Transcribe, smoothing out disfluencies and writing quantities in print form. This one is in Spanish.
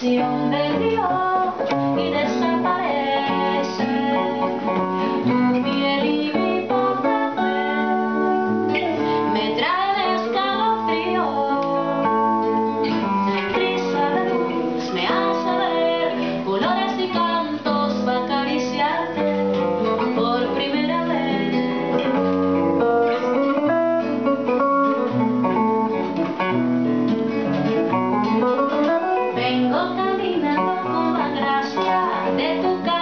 canción del río y desaparece tu piel y mi poca fe me traen escalofrío. Brisa de luz me hace ver colores y cantos para acariciarte por primera vez. Vengo caminando con la gracia de tu